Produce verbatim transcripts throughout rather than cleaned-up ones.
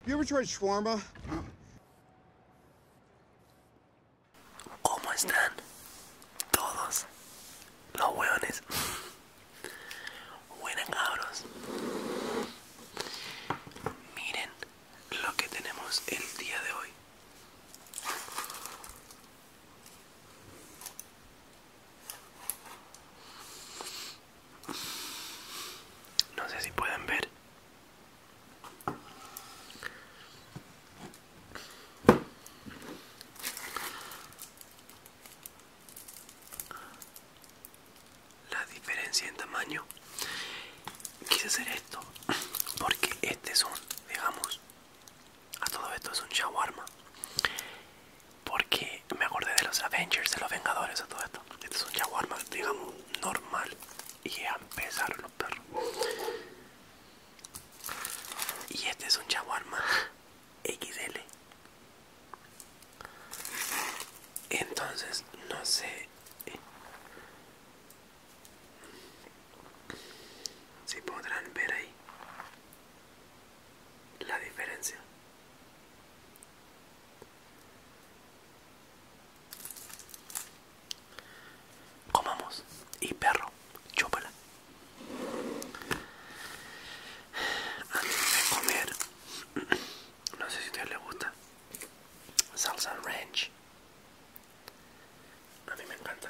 You ever tried shawarma? ¿Cómo están todos los hueones? Buenas, cabros. Miren lo que tenemos el día de hoy. No sé si pueden ver. La diferencia en tamaño. Quise hacer esto porque este es un, digamos, a todo esto es un shawarma. Porque me acordé de los Avengers, de los Vengadores, a todo esto. Este es un shawarma, digamos, normal. Y ya empezaron los perros. Y este es un shawarma equis ele. Entonces, no sé si podrán ver ahí la diferencia. Comamos. Y perro, chúpala. Antes de comer, no sé si a ustedes les gusta salsa ranch. A mí me encanta.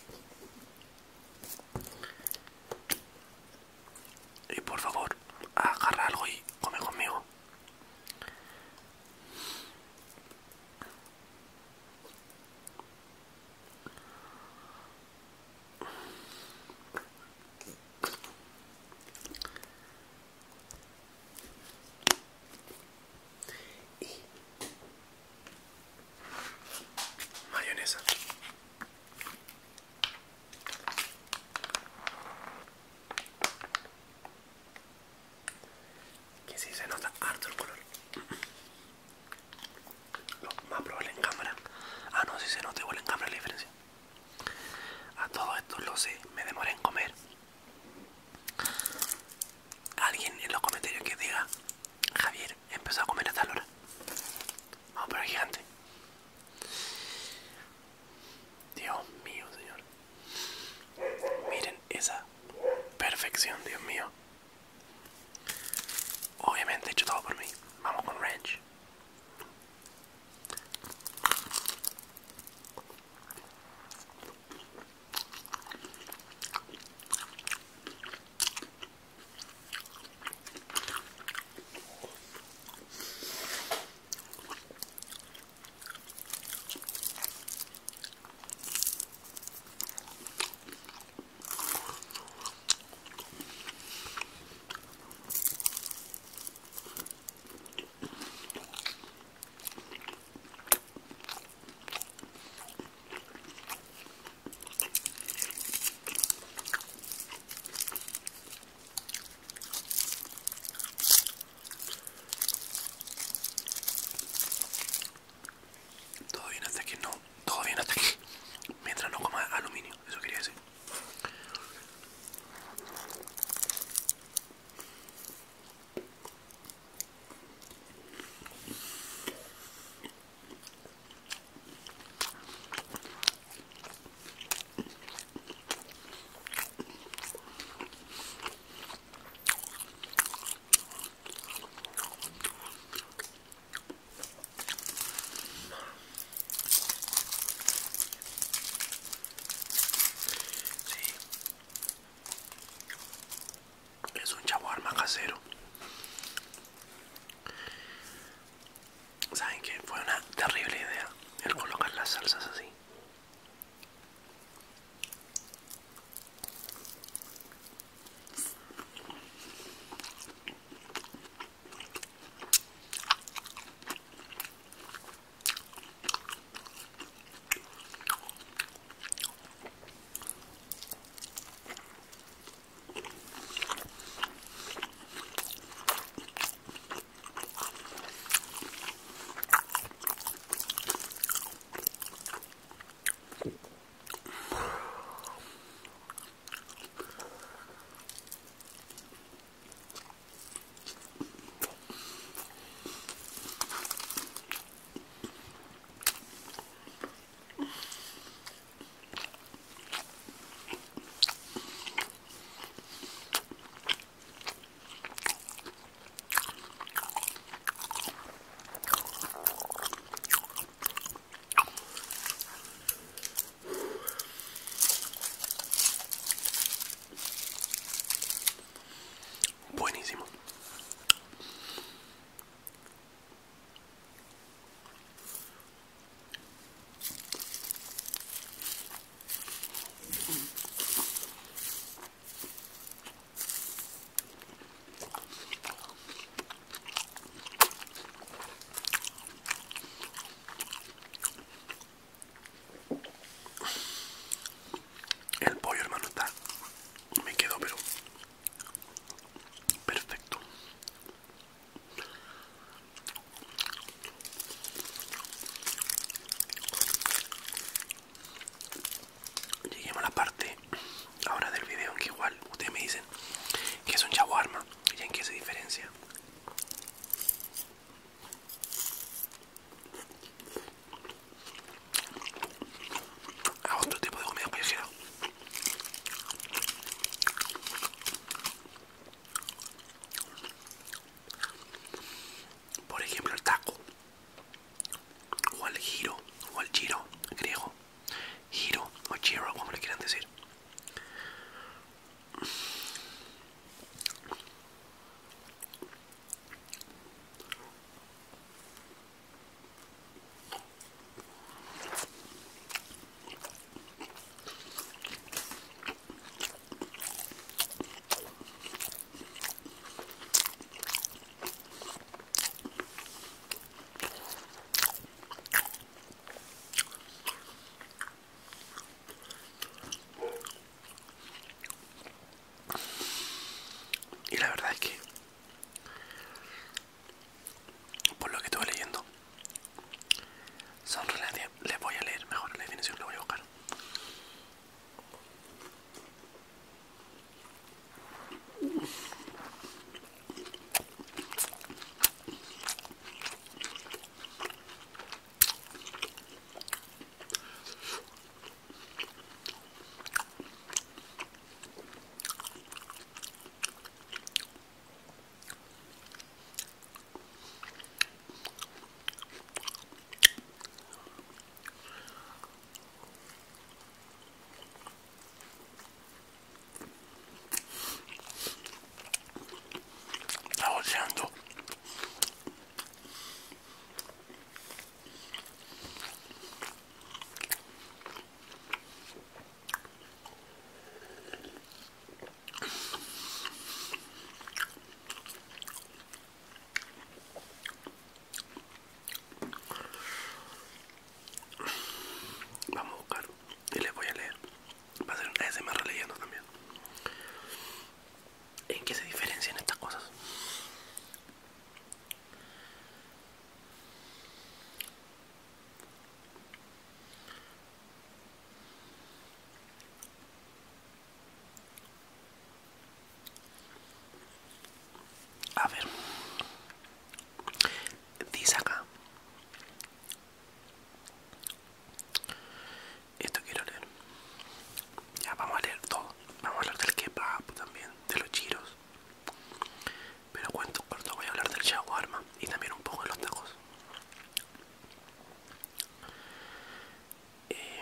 Y por favor, agarra algo y come conmigo. Y mayonesa. Que sí se nota harto el color. Lo más probable en cámara. Ah, no, si se nota igual en cámara la diferencia. A todo esto lo sé, me demoré en comer. Alguien en los comentarios que diga: Javier empezó a comer a tal hora. Vamos, pero es gigante. Dios mío, señor. Miren esa perfección, Dios mío. Obviamente he hecho todo por mí. Vamos con ranch. al giro o al giro griego, giro o giro, como le quieran decir. Y la verdad es que, por lo que estuve leyendo, son relativamente... Les voy a leer mejor la definición, la voy a buscar. Está bolseando. Vamos a buscar y les voy a leer. Va a ser un A S M R leyendo también. ¿En qué se diferencian estas cosas? A ver, dice acá. Esto quiero leer. Ya, vamos a leer todo. Vamos a hablar del kebab también, de los giros. Pero cuento corto, voy a hablar del shawarma y también un poco de los tacos. Eh,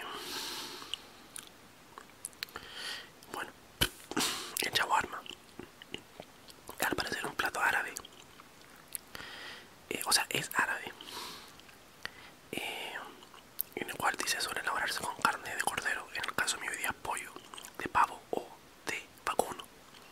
bueno, el shawarma, al parecer un plato árabe. Eh, o sea, es árabe. Eh, en el cual dice suele elaborarse con carne de cordero, en el caso mío hoy día pollo, de pavo o de vacuno.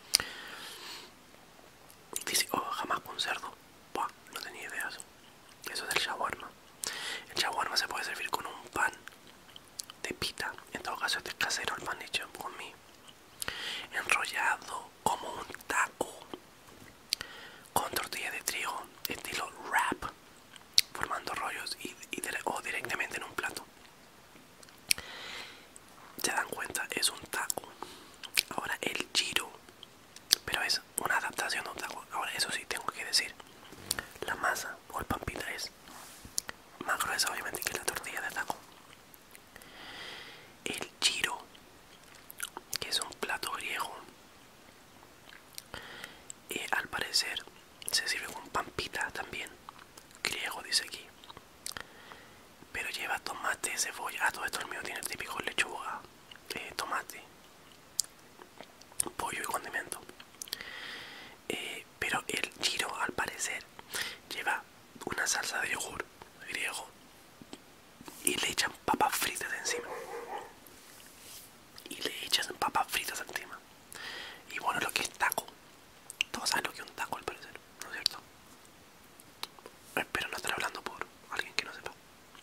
Dice, oh, jamás con cerdo. Buah, no tenía idea eso. Eso es el shawarma. El shawarma se puede servir con un pan de pita. En todo caso este es casero, el pan hecho por mí. Enrollado como un taco. Con tortilla de trigo, estilo wrap. Formando rollos y, y dire o directamente en un plato. Se dan cuenta, es un taco. Ahora el giro, pero es una adaptación de un taco. Ahora eso sí tengo que decir, la masa o el pan pita es más gruesa obviamente que la tortilla de taco. El giro, que es un plato griego, eh, al parecer se sirve con pan pita también, griego dice aquí, pero lleva tomate, cebolla. Ah, todo esto el mío tiene el típico lechuga, eh, tomate, pollo y condimento. Eh, pero el giro al parecer lleva una salsa de yogur griego y le echan papas fritas encima. Y le echas papas fritas encima. Y bueno, lo que es taco. Todos saben lo que es un taco al parecer, ¿no es cierto? Espero no estar hablando por alguien que no sepa.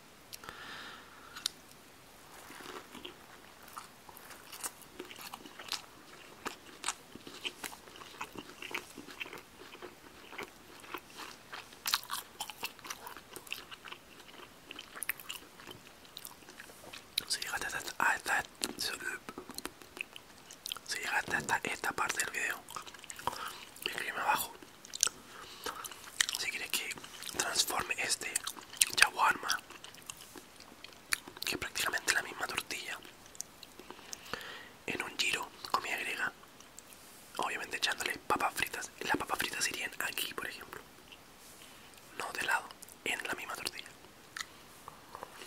Si llegaste hasta, a esta, si llegaste hasta esta parte del video, escríbeme abajo si quieres que transforme este shawarma, que es prácticamente la misma tortilla, en un giro, comida griega, obviamente echándole papas fritas. Las papas fritas irían aquí, por ejemplo, no de lado, en la misma tortilla.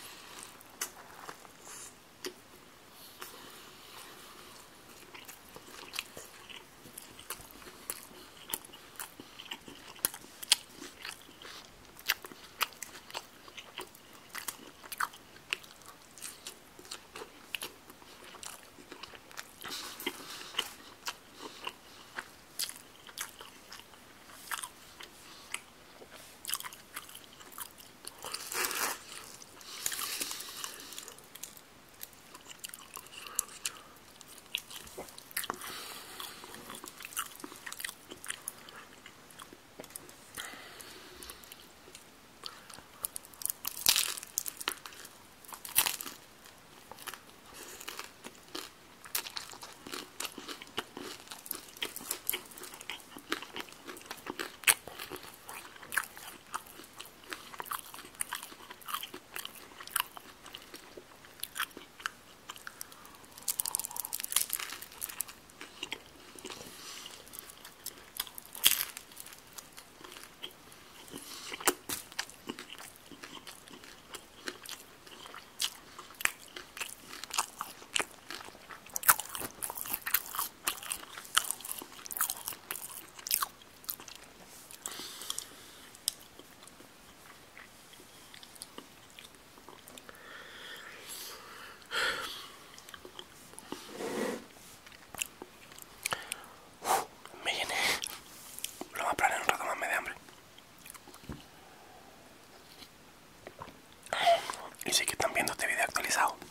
Y sí que están viendo este video actualizado.